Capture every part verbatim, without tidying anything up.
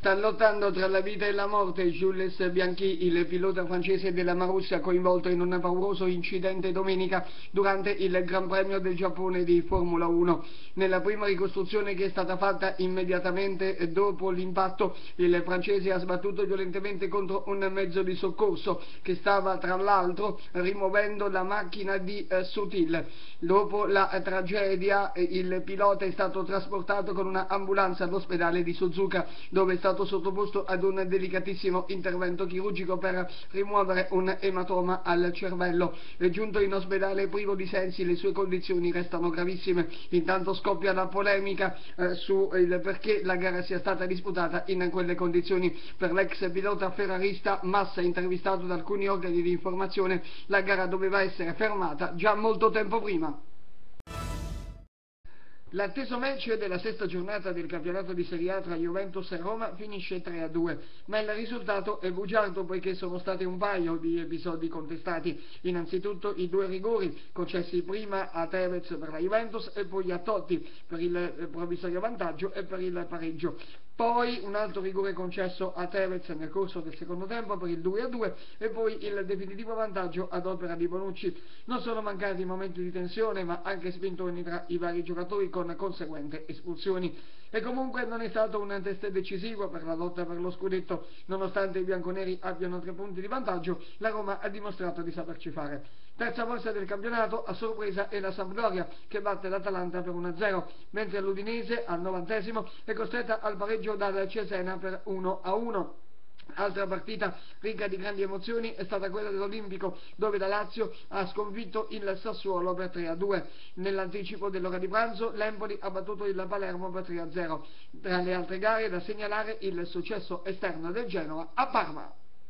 Sta lottando tra la vita e la morte Jules Bianchi, il pilota francese della Marussia coinvolto in un pauroso incidente domenica durante il Gran Premio del Giappone di Formula uno. Nella prima ricostruzione che è stata fatta immediatamente dopo l'impatto, il francese ha sbattuto violentemente contro un mezzo di soccorso che stava tra l'altro rimuovendo la macchina di eh, Sutil. Dopo la eh, tragedia eh, il pilota è stato trasportato con una ambulanza all'ospedale di Suzuka, dove è stato sottoposto ad un delicatissimo intervento chirurgico per rimuovere un ematoma al cervello. È giunto in ospedale privo di sensi, le sue condizioni restano gravissime. Intanto scoppia la polemica eh, su il perché la gara sia stata disputata in quelle condizioni. Per l'ex pilota ferrarista Massa, intervistato da alcuni organi di informazione, la gara doveva essere fermata già molto tempo prima. L'atteso match della sesta giornata del campionato di Serie A tra Juventus e Roma finisce tre a due, ma il risultato è bugiardo poiché sono stati un paio di episodi contestati. Innanzitutto i due rigori concessi prima a Tevez per la Juventus e poi a Totti per il provvisorio vantaggio e per il pareggio. Poi un altro rigore concesso a Tevez nel corso del secondo tempo per il due a due e poi il definitivo vantaggio ad opera di Bonucci. Non sono mancati momenti di tensione, ma anche spintoni tra i vari giocatori con conseguente espulsioni. E comunque non è stato un test decisivo per la lotta per lo scudetto. Nonostante i bianconeri abbiano tre punti di vantaggio, la Roma ha dimostrato di saperci fare. Terza forza del campionato, a sorpresa, è la Sampdoria, che batte l'Atalanta per uno a zero, mentre l'Udinese al novantesimo è costretta al pareggio dal Cesena per uno a uno. Altra partita ricca di grandi emozioni è stata quella dell'Olimpico, dove la Lazio ha sconfitto il Sassuolo per tre a due. Nell'anticipo dell'ora di pranzo l'Empoli ha battuto il Palermo per tre a zero. Tra le altre gare da segnalare il successo esterno del Genoa a Parma.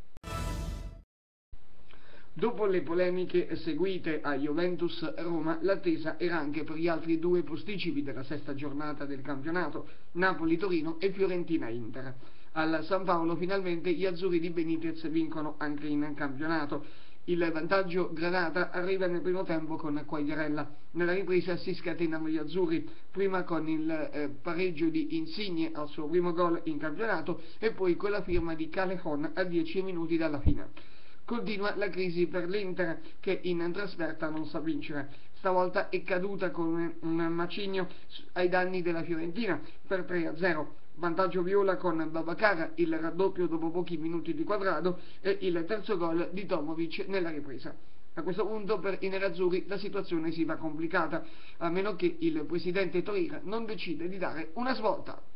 Dopo le polemiche seguite a Juventus-Roma, l'attesa era anche per gli altri due posticipi della sesta giornata del campionato, Napoli-Torino e Fiorentina-Inter. Al San Paolo finalmente gli azzurri di Benitez vincono anche in campionato. Il vantaggio granata arriva nel primo tempo con Quagliarella. Nella ripresa si scatenano gli azzurri, prima con il eh, pareggio di Insigne al suo primo gol in campionato e poi con la firma di Callejon a dieci minuti dalla fine. Continua la crisi per l'Inter, che in trasferta non sa vincere. Stavolta è caduta con un macigno ai danni della Fiorentina per tre a zero. Vantaggio viola con Babacar, il raddoppio dopo pochi minuti di Quadrado e il terzo gol di Tomovic nella ripresa. A questo punto per i nerazzurri la situazione si va complicata, a meno che il presidente Torira non decide di dare una svolta.